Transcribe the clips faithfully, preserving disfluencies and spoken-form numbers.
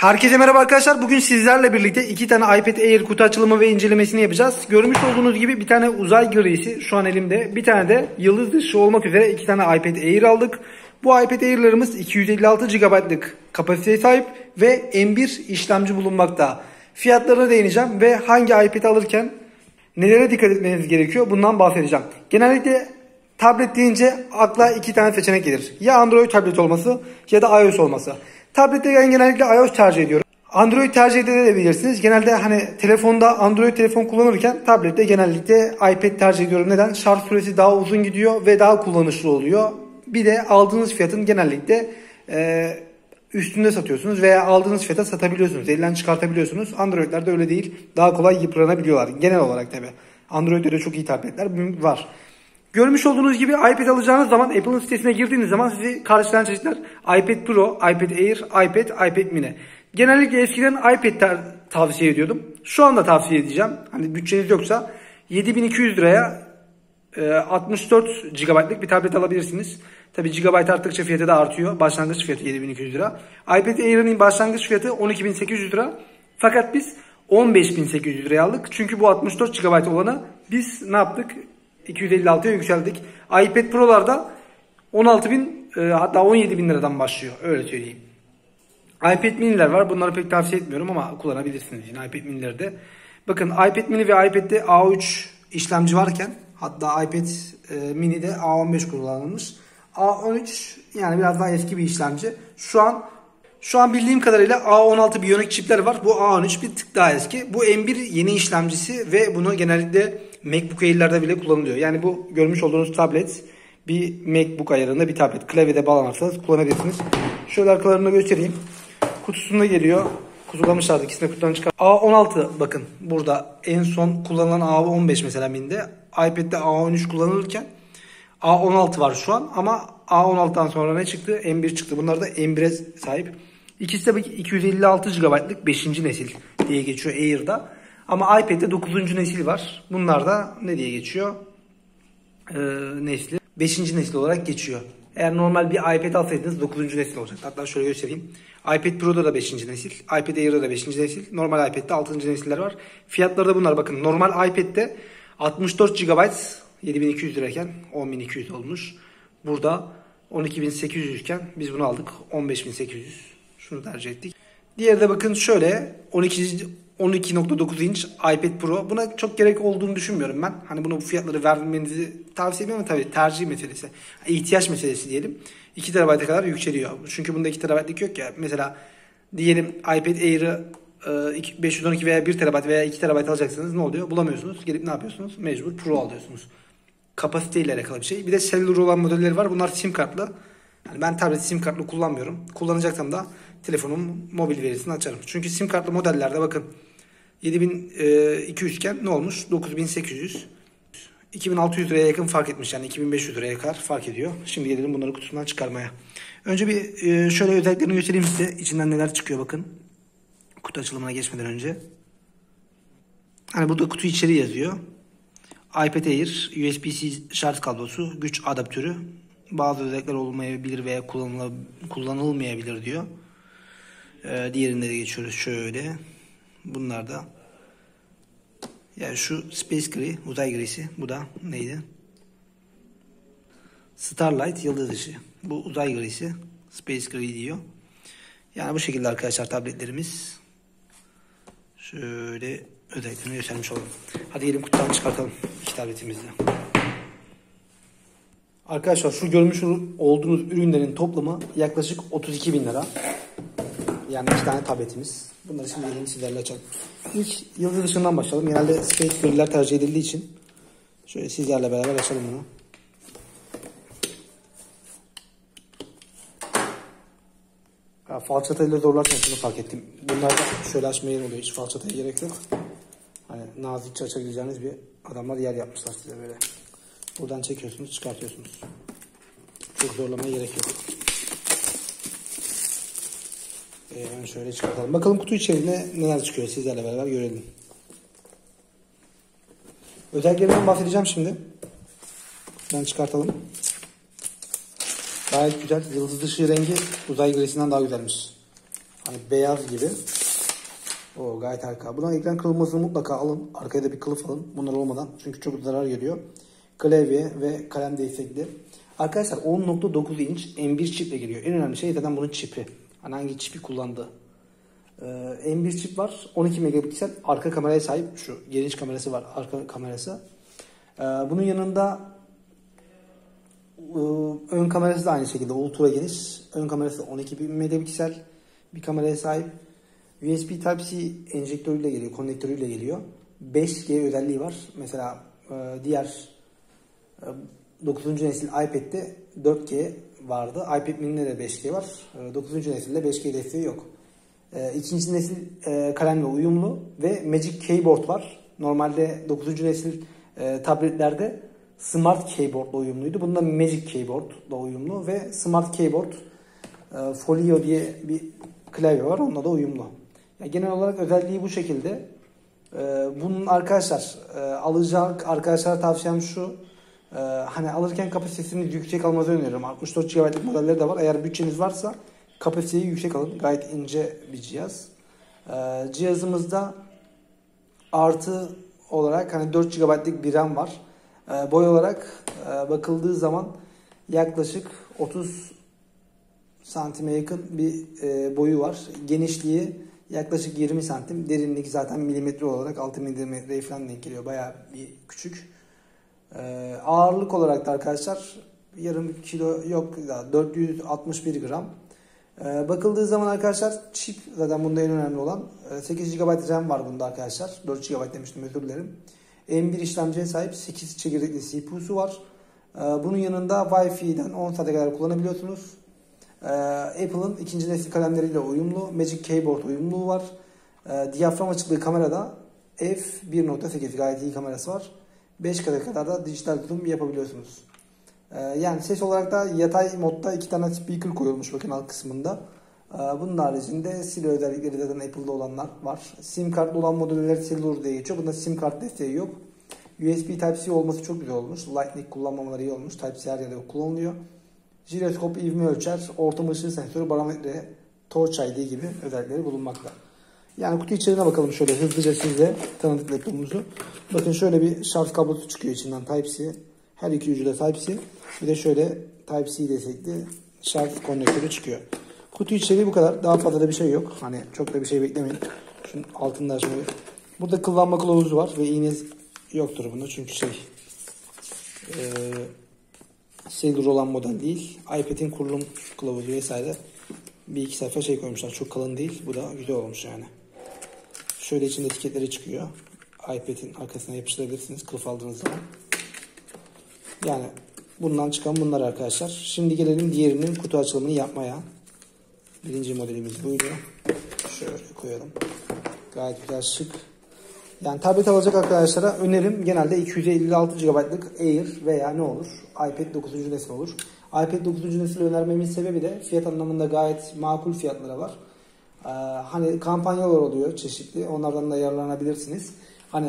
Herkese merhaba arkadaşlar. Bugün sizlerle birlikte iki tane iPad Air kutu açılımı ve incelemesini yapacağız. Görmüş olduğunuz gibi bir tane uzay grisi şu an elimde. Bir tane de yıldız dışı olmak üzere iki tane iPad Air aldık. Bu iPad Air'larımız iki yüz elli altı gigabaytlık kapasiteye sahip ve M bir işlemci bulunmakta. Fiyatlarına değineceğim ve hangi iPad alırken nelere dikkat etmeniz gerekiyor bundan bahsedeceğim. Genellikle tablet deyince akla iki tane seçenek gelir. Ya Android tablet olması ya da iOS olması. Tablette ben genellikle iOS tercih ediyorum. Android tercih edebilirsiniz. Genelde hani telefonda Android telefon kullanırken tablette genellikle iPad tercih ediyorum. Neden? Şarj süresi daha uzun gidiyor ve daha kullanışlı oluyor. Bir de aldığınız fiyatın genellikle e, üstünde satıyorsunuz veya aldığınız fiyata satabiliyorsunuz. Elden çıkartabiliyorsunuz. Android'lerde öyle değil. Daha kolay yıpranabiliyorlar. Genel olarak tabi. Android'de de çok iyi tabletler var. Görmüş olduğunuz gibi iPad alacağınız zaman Apple'ın sitesine girdiğiniz zaman sizi karşılayan çeşitler iPad Pro, iPad Air, iPad, iPad Mini. Genellikle eskiden iPad tavsiye ediyordum. Şu anda tavsiye edeceğim. Hani bütçeniz yoksa yedi bin iki yüz liraya e, altmış dört gigabaytlık bir tablet alabilirsiniz. Tabi gigabayt arttıkça fiyatı da artıyor. Başlangıç fiyatı yedi bin iki yüz lira. iPad Air'in başlangıç fiyatı on iki bin sekiz yüz lira. Fakat biz on beş bin sekiz yüz liraya aldık. Çünkü bu altmış dört gigabayt olanı biz ne yaptık? iki yüz elli altıya yükseldik. iPad Pro'larda on altı bin e, hatta on yedi bin liradan başlıyor. Öyle söyleyeyim. iPad mini'ler var. Bunları pek tavsiye etmiyorum ama kullanabilirsiniz yine iPad mini'leri de. Bakın iPad mini ve iPad'de A üç işlemci varken hatta iPad e, mini'de A on beş kullanılmış. A on üç yani biraz daha eski bir işlemci. Şu an Şu an bildiğim kadarıyla A on altı Bionic çipler var. Bu A on üç bir tık daha eski. Bu M bir yeni işlemcisi ve bunu genellikle MacBook Air'lerde bile kullanılıyor. Yani bu görmüş olduğunuz tablet bir MacBook ayarında bir tablet. Klavyede bağlanırsanız kullanabilirsiniz. Şöyle arkalarını göstereyim. Kutusunda geliyor. Kutulamışlardı. İkisini kutudan çıkar. A on altı bakın burada en son kullanılan A on beş mesela Mini'de. iPad'de A on üç kullanılırken A on altı var şu an ama A on altıdan sonra ne çıktı? M bir çıktı. Bunlar da M bir'e sahip. İkisi de iki yüz elli altı gigabaytlık beşinci nesil diye geçiyor Air'da. Ama iPad'de dokuzuncu nesil var. Bunlar da ne diye geçiyor? Ee, nesli. beşinci nesil olarak geçiyor. Eğer normal bir iPad alsaydınız dokuzuncu nesil olacak. Hatta şöyle göstereyim. iPad Pro'da da beşinci nesil. iPad Air'da da beşinci nesil. Normal iPad'de altıncı nesiller var. Fiyatları da bunlar. Bakın normal iPad'de altmış dört gigabayt yedi bin iki yüz lirayken on bin iki yüz olmuş. Burada on iki bin sekiz yüz iken biz bunu aldık on beş bin sekiz yüz. Şunu tercih ettik. Diğeri de bakın şöyle on iki on iki nokta dokuz inç iPad Pro. Buna çok gerek olduğunu düşünmüyorum ben. Hani bunu bu fiyatları vermenizi tavsiye ediyorum ama tabii tercih meselesi. İhtiyaç meselesi diyelim. iki terabayta kadar yükseliyor. Çünkü bunda iki terabaytlık yok ya. Mesela diyelim iPad Air'ı beş yüz on iki veya bir terabayt veya iki terabayt alacaksınız ne oluyor? Bulamıyorsunuz. Gelip ne yapıyorsunuz? Mecbur Pro alıyorsunuz. Kapasiteyle alakalı bir şey. Bir de cellular olan modelleri var. Bunlar sim kartlı. Yani ben tablet sim kartlı kullanmıyorum. Kullanacaksam da telefonun mobil verisini açarım. Çünkü sim kartlı modellerde bakın yedi bin iki yüz iken ne olmuş? dokuz bin sekiz yüz. iki bin altı yüz liraya yakın fark etmiş. Yani iki bin beş yüz liraya kadar fark ediyor. Şimdi gelelim bunları kutusundan çıkarmaya. Önce bir şöyle özelliklerini göstereyim size. İçinden neler çıkıyor bakın. Kutu açılımına geçmeden önce. Hani burada kutu içeriği yazıyor. iPad Air, U S B-C şarj kablosu, güç adaptörü. Bazı özellikler olmayabilir veya kullanılmayabilir diyor. Ee, diğerinde de geçiyoruz şöyle. Bunlar da yani şu Space Gray, uzay grisi. Bu da neydi? Starlight, yıldız dışı. Bu uzay grisi. Space Gray diyor. Yani bu şekilde arkadaşlar tabletlerimiz. Şöyle özelliklerini göstermiş olalım. Hadi gelin kutudan çıkartalım iki tabletimizi. Arkadaşlar şu görmüş olduğunuz ürünlerin toplamı yaklaşık otuz iki bin lira. Yani iki tane tabletimiz. Bunları şimdi gelin sizlerle açalım. İlk yıldız dışından başlayalım. Genelde Space Gray'ler tercih edildiği için şöyle sizlerle beraber açalım bunu. Ya, falçatayla zorlarken şunu fark ettim. Bunlarda şöyle açmaya yer oluyor. Hiç falçataya gerek yok. Hani nazikçe açabileceğiniz bir adamlar yer yapmışlar size böyle. Buradan çekiyorsunuz, çıkartıyorsunuz. Çok zorlamaya gerek yok. Ee, şöyle çıkartalım. Bakalım kutu içerisinde neler çıkıyor sizlerle beraber görelim. Özelliklerinden bahsedeceğim şimdi. Ben çıkartalım. Gayet güzel. Yıldız dışı rengi uzay grisinden daha güzelmiş. Hani beyaz gibi. O gayet harika. Buradan ekran kırılmasını mutlaka alın. Arkaya da bir kılıf alın. Bunlar olmadan. Çünkü çok zarar geliyor. Klavye ve kalem destekli. Arkadaşlar on nokta dokuz inç M bir çiple geliyor. En önemli şey zaten bunun çipi. Hani hangi çipi kullandığı. Ee, M bir çip var. on iki megapiksel arka kameraya sahip. Şu geniş kamerası var. Arka kamerası. Ee, bunun yanında e, ön kamerası da aynı şekilde ultra geniş. Ön kamerası on iki megapiksel bir kameraya sahip. U S B Type-C enjektörüyle geliyor, konnektörüyle geliyor. beş G özelliği var. Mesela e, diğer e, dokuzuncu nesil iPad'de dört G vardı. iPad mini'de de beş G var. E, dokuzuncu nesilde beş G desteği yok. E, ikinci nesil e, kalemle uyumlu ve Magic Keyboard var. Normalde dokuzuncu nesil e, tabletlerde Smart Keyboard'la uyumluydu. Bunda Magic Keyboard'la uyumlu ve Smart Keyboard e, Folio diye bir klavye var. Onunla da uyumlu. Yani genel olarak özelliği bu şekilde. Ee, bunun arkadaşlar e, alacak arkadaşlar tavsiyem şu. E, hani alırken kapasitesini yüksek almanızı öneriyorum. altmış dört gigabaytlık modelleri de var. Eğer bütçeniz varsa kapasiteyi yüksek alın. Gayet ince bir cihaz. E, cihazımızda artı olarak hani dört gigabaytlık bir RAM var. E, boy olarak e, bakıldığı zaman yaklaşık otuz santime yakın bir e, boyu var. Genişliği yaklaşık yirmi santim. Derinlik zaten milimetre olarak altı milimetreye falan denk geliyor. Bayağı bir küçük. Ee, ağırlık olarak da arkadaşlar yarım kilo yok, dört yüz altmış bir gram. Ee, bakıldığı zaman arkadaşlar çip zaten bunda en önemli olan. sekiz gigabayt RAM var bunda arkadaşlar. dört gigabayt demiştim, özür dilerim. M bir işlemciye sahip, sekiz çekirdekli C P U'su var. Ee, bunun yanında Wi-Fi'den on saate kadar kullanabiliyorsunuz. Ee, Apple'ın ikinci nesil kalemleriyle uyumlu. Magic Keyboard uyumluluğu var. Ee, diyafram açıklığı kamerada f bir nokta sekiz, gayet iyi kamerası var. beş K'ya kadar da dijital zoom yapabiliyorsunuz. Ee, yani ses olarak da yatay modda iki tane speaker koyulmuş bakın alt kısmında. Ee, bunun haricinde stereo özellikleri zaten Apple'da olanlar var. SIM kartlı olan modeller Cellular diye geçiyor. Bunda SIM kart desteği yok. U S B Type-C olması çok güzel olmuş. Lightning kullanmamaları iyi olmuş. Type-C her yerde kullanılıyor. Jiroskop, ivme ölçer, ortam ışığı sensörü, barometre, Torch I D gibi özellikleri bulunmakta. Yani kutu içeriğine bakalım şöyle hızlıca size tanıdık laptopumuzu. Bakın şöyle bir şarj kablosu çıkıyor içinden Type-C. Her iki ucu da Type-C. Bir de şöyle Type-C destekli şarj konnektörü çıkıyor. Kutu içeriği bu kadar. Daha fazla da bir şey yok. Hani çok da bir şey beklemeyin. Şunun altında şöyle. Burada kullanma kılavuzu var ve iğne yoktur bunda çünkü şey... Ee, Cellular olan model değil. iPad'in kurulum kılavuzu vesaire. Bir iki sayfa şey koymuşlar. Çok kalın değil. Bu da güzel olmuş yani. Şöyle içinde etiketleri çıkıyor. iPad'in arkasına yapıştırabilirsiniz kılıf aldığınız zaman. Yani bundan çıkan bunlar arkadaşlar. Şimdi gelelim diğerinin kutu açılımını yapmaya. Birinci modelimiz buydu. Şöyle koyalım. Gayet güzel, şık. Yani tablet alacak arkadaşlara önerim genelde iki yüz elli altı gigabaytlık Air veya ne olur? iPad dokuzuncu nesil olur. iPad dokuzuncu nesil önermemin sebebi de fiyat anlamında gayet makul fiyatlara var. Ee, hani kampanyalar oluyor çeşitli. Onlardan da yararlanabilirsiniz. Hani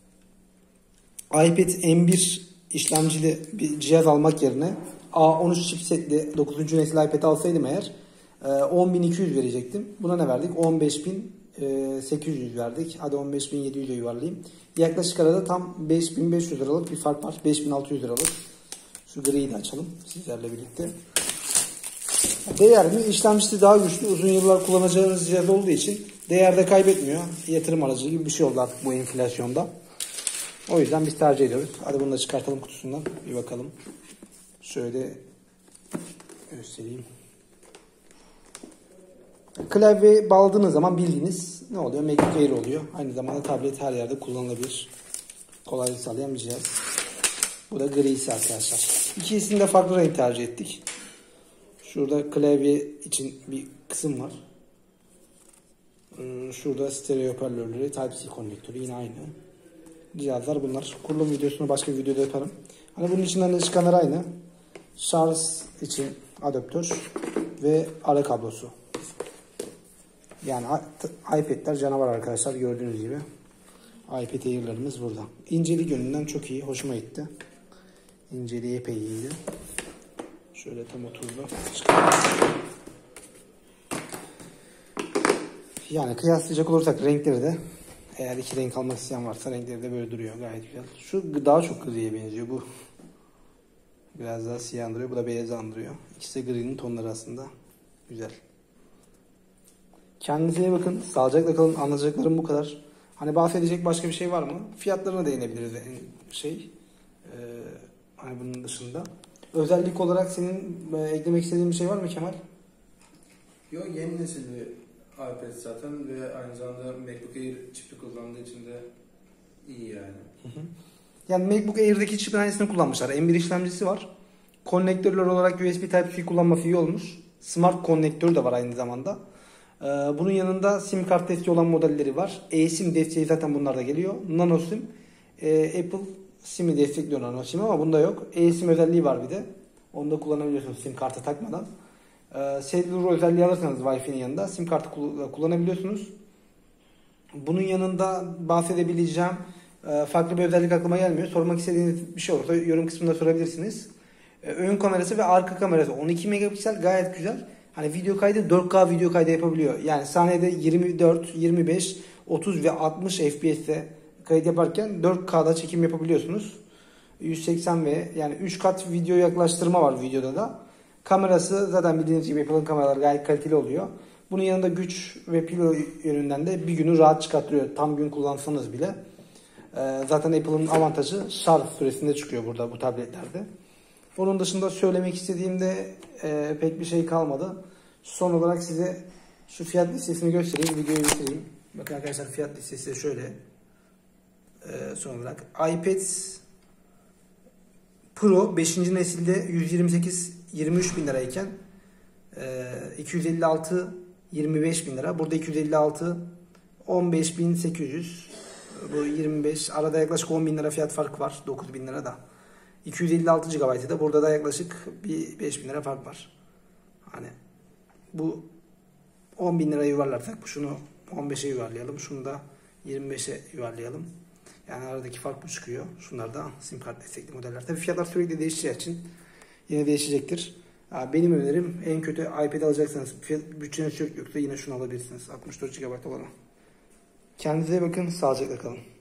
iPad M bir işlemcili bir cihaz almak yerine A on üç chipsetli dokuzuncu nesil iPad alsaydım eğer on bin iki yüz verecektim. Buna ne verdik? on beş bin sekiz yüz verdik. Hadi on beş bin yedi yüze yuvarlayayım. Yaklaşık arada tam beş bin beş yüz liralık bir fark var. beş bin altı yüz liralık. Şu griyi de açalım sizlerle birlikte. Değer mi? İşlemcisi daha güçlü. Uzun yıllar kullanacağınız cihaz olduğu için değerde kaybetmiyor. Yatırım aracı gibi bir şey oldu artık bu enflasyonda. O yüzden biz tercih ediyoruz. Hadi bunu da çıkartalım kutusundan. Bir bakalım. Şöyle göstereyim. Klavye bağladığınız zaman bildiğiniz ne oluyor? MacBook Air oluyor. Aynı zamanda tablet her yerde kullanılabilir. Kolaylık sağlayan bir cihaz. Bu da grisi arkadaşlar. İkisini de farklı renk tercih ettik. Şurada klavye için bir kısım var. Şurada stereo hoparlörleri, Type-C konnektörü yine aynı. Cihazlar bunlar. Kurulum videosunu başka bir videoda yaparım. Hani bunun içinden de çıkanlar aynı. Şarj için adaptör ve ara kablosu. Yani iPad'ler canavar arkadaşlar, gördüğünüz gibi. iPad Air'larımız burada. İncelik yönünden çok iyi. Hoşuma gitti. İnceliği epey iyiydi. Şöyle tam oturdu. Yani kıyaslayacak olursak renkleri de, eğer iki renk almak isteyen varsa, renkleri de böyle duruyor, gayet güzel. Şu daha çok griye benziyor, bu biraz daha siyah andırıyor, bu da beyaz andırıyor. İkisi de gri'nin tonları aslında. Güzel. Kendinize iyi bakın, sağlıcakla kalın. Anlatacaklarım bu kadar. Hani bahsedecek başka bir şey var mı? Fiyatlarına değinebiliriz en şey. Ee, hani bunun dışında. Özellik olarak senin e, eklemek istediğin bir şey var mı Kemal? Yok, yeni nesil bir iPad zaten ve aynı zamanda MacBook Air çipi kullandığı için de iyi yani. Hı hı. Yani MacBook Air'deki çipin aynısını kullanmışlar. M bir işlemcisi var. Konnektörler olarak U S B Type-C kullanması iyi olmuş. Smart konnektörü de var aynı zamanda. Ee, bunun yanında sim kart desteği olan modelleri var. eSIM desteği zaten bunlarda geliyor. Nano SIM. Ee, Apple SIM'i destekliyor, Nano SIM, ama bunda yok. eSIM özelliği var bir de. Onu da kullanabiliyorsunuz sim kartı takmadan. Ee, Cellular özelliği alırsanız Wi-Fi'nin yanında sim kartı kullanabiliyorsunuz. Bunun yanında bahsedebileceğim e, farklı bir özellik aklıma gelmiyor. Sormak istediğiniz bir şey olursa yorum kısmında sorabilirsiniz. E, ön kamerası ve arka kamerası on iki megapiksel, gayet güzel. Hani video kaydı dört K video kaydı yapabiliyor. Yani saniyede yirmi dört, yirmi beş, otuz ve altmış F P S'te kayıt yaparken dört K'da çekim yapabiliyorsunuz. yüz seksen ve yani üç kat video yaklaştırma var videoda da. Kamerası zaten bildiğiniz gibi Apple'ın kameraları gayet kaliteli oluyor. Bunun yanında güç ve pil yönünden de bir günü rahat çıkartıyor. Tam gün kullansanız bile. Ee, zaten Apple'ın avantajı şarj süresinde çıkıyor burada bu tabletlerde. Onun dışında söylemek istediğimde e, pek bir şey kalmadı. Son olarak size şu fiyat listesini göstereyim. Videoyu bitireyim. Bakın arkadaşlar, fiyat listesi de şöyle. Ee, son olarak iPad Pro beşinci nesilde yüz yirmi sekiz yirmi üç bin lirayken e, iki yüz elli altı yirmi beş bin lira. Burada iki yüz elli altı on beş bin sekiz yüz. Bu yirmi beş. Arada yaklaşık on bin lira fiyat fark var. dokuz bin lira da. iki yüz elli altı gigabayt'ı da burada da yaklaşık bir beş bin lira fark var. Hani bu on bin lira yuvarlarsak şunu on beşe yuvarlayalım. Şunu da yirmi beşe yuvarlayalım. Yani aradaki fark bu çıkıyor. Şunlar da sim kart destekli modeller. Tabii fiyatlar sürekli değişeceği için yine değişecektir. Benim önerim, en kötü iPad alacaksanız, bütçeniz çok yoksa yine şunu alabilirsiniz. altmış dört gigabayt olanı. Kendinize bakın, sağlıcakla kalın.